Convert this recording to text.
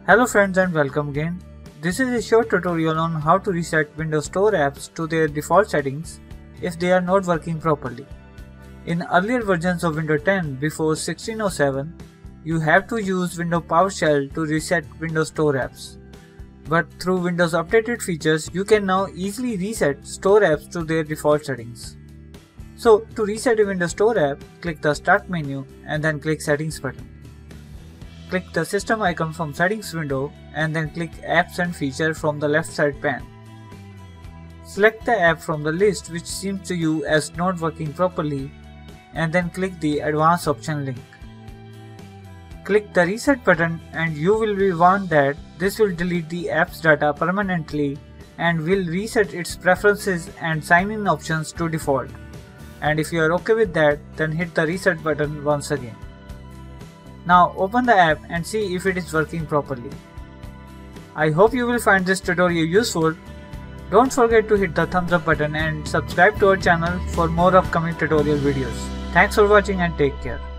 Hello friends and welcome again. This is a short tutorial on how to reset Windows Store apps to their default settings if they are not working properly. In earlier versions of Windows 10 before 1607, you have to use Windows PowerShell to reset Windows Store apps. But through Windows updated features, you can now easily reset Store apps to their default settings. So to reset a Windows Store app, click the Start menu and then click Settings button. Click the system icon from Settings window and then click Apps and Feature from the left side pane. Select the app from the list which seems to you as not working properly and then click the Advanced option link. Click the Reset button and you will be warned that this will delete the app's data permanently and will reset its preferences and sign-in options to default. And if you are okay with that, then hit the Reset button once again. Now open the app and see if it is working properly. I hope you will find this tutorial useful. Don't forget to hit the thumbs up button and subscribe to our channel for more upcoming tutorial videos. Thanks for watching and take care.